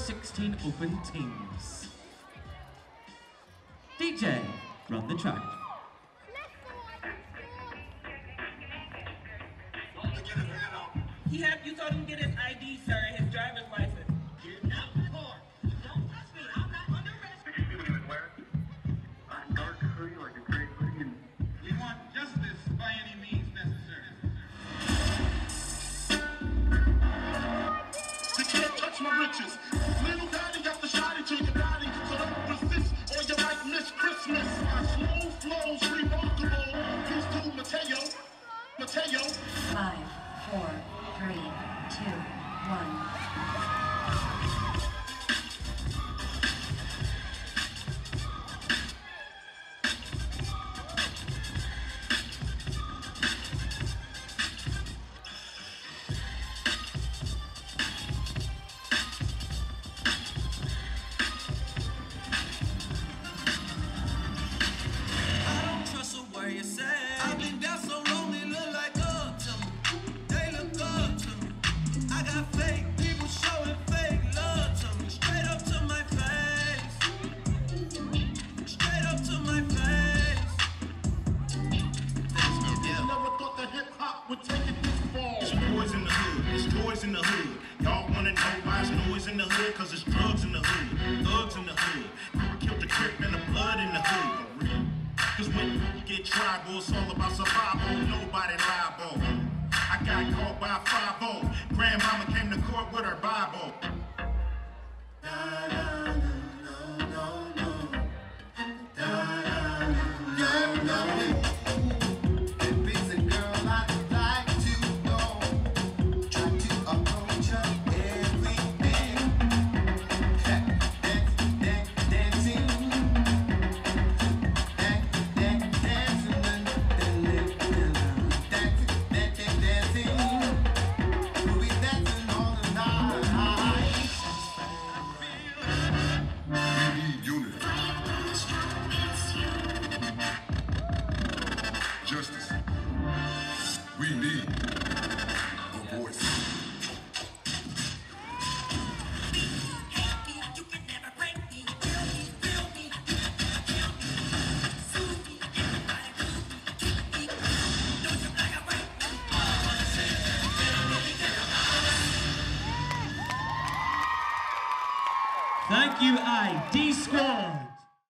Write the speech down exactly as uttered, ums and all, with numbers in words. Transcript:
sixteen open teams. D J, run the track. He had, you told him to get his I D, sir, his driver's license. Get out the car. Don't touch me. I'm not under arrest. Did you see what he was wearing? A dark hoodie, like a gray hoodie. And we want justice by any means necessary. You can't touch my riches. Little daddy got the shot into your body, so don't resist or you might miss Christmas. My slow flows remarkable. Peace to Mateo. Mateo. Five, four, three, two, one. I've been down so long, they look like up to me. They look up to me. I got fake people showing fake love to me. Straight up to my face. Straight up to my face. There's no doubt. Never thought that hip hop would take it this far. It's boys in the hood, it's toys in the hood. Y'all wanna know why it's noise in the hood? Cause it's drugs in the hood, thugs in the hood. Killed the crip and the blood in the hood. Cause when you get tribal, it's all about survival, nobody liable. I got caught by five oh. Grandmama came to court with her Bible. Da, da, no, no, no. Da, da, no, no, no. If it's a girl I'd like to know, try to approach her every day. Dancing, dancing, Justice. We need a voice. Thank you, I D Squad.